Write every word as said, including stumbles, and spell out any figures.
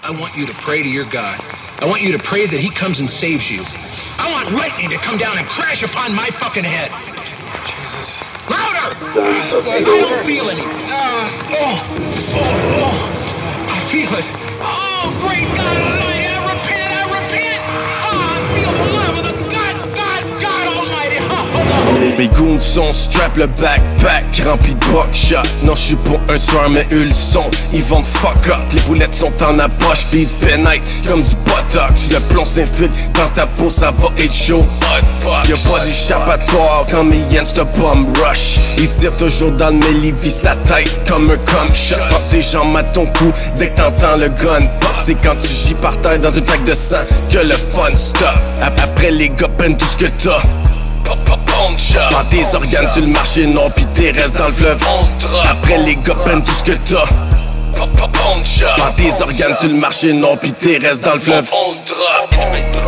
I want you to pray to your God. I want you to pray that he comes and saves you. I want lightning to come down and crash upon my fucking head. Jesus. Louder! Sons of I don't feel any. Uh, oh, oh, oh. I feel it. Oh, great God Almighty, I repent, I repent. Oh, I feel the love of the God, God, God Almighty. Oh, mes goons sont strap, le backpack rempli de buckshot. Non, j'suis pour un soir, mais eux le sont. Ils vendent fuck up. Les boulettes sont en approche, pis ils pénètrent comme du botox. Le plomb s'infiltre dans ta peau, ça va être chaud. Y'a pas d'échappatoire quand mes yens te bomb rush. Ils tirent toujours dans le mêle, ils visent ta tête comme un cum shot. Pop des jambes à ton cou dès que t'entends le gun pop. C'est quand tu gis par terre dans une flaque de sang que le fun stop. Après les gars prennent tout ce que t'as. Vends tes organes sur le marché, non, pis t'es restes dans le fleuve. Après les gars prennent tout ce que t'as. Vends tes organes sur le marché, non, pis t'es restes dans le fleuve.